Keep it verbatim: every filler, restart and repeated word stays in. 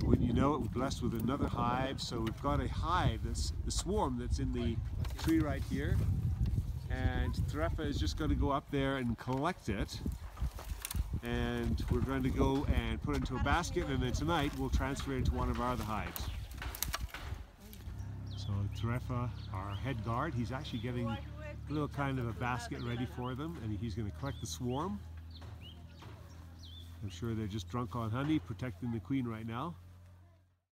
wouldn't you know it, we're blessed with another hive. So we've got a hive, that's the swarm that's in the tree right here. And Trefa is just going to go up there and collect it. And we're going to go and put it into a basket, and then tonight we'll transfer it into one of our other hives. So Trefa, our head guard, he's actually getting a little kind of a basket ready for them, and he's going to collect the swarm. I'm sure they're just drunk on honey, protecting the queen right now.